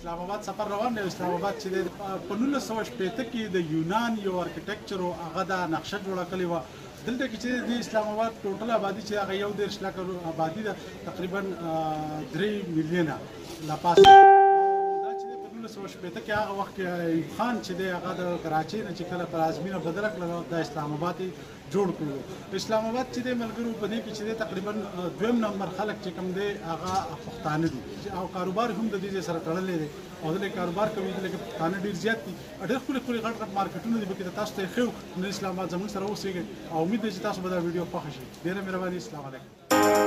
اسلام آباد سفر روان دی. اسلام آباد چې په 1980 کې د یونان یو ارکیټیکچر او هغه د نقشه جوړه کړې وه. دلته کې چې د اسلام آباد ټوټل آبادي چې هغه 1.5 لک آبادي ده، تقریبا 3 میلیونه لا پاسه. دا چې په 1980 کې هغه وخت کې ایوب خان چې دی هغه د کراچۍ نه چې کله پلازمینه بدله کړه د اسلام آباد جوړ کړو. اسلام آباد چې د ملګرو په دې کې چې تقریبا 2 نمبر خلک چې کوم دی هغه پښتانه دي او کاروبار هم د دې سره تړلې دی او د کاروبار کوي د پښتانه ډیر زیات دي. ډېر خپل غټ مارکیټونه دي چې تاسو ته خو د اسلام آباد زموږ سره اوسېږي او امید دی چې تاسو به دا ویډیو خوښ شي. ډېره مهرباني. اسلام علیکم.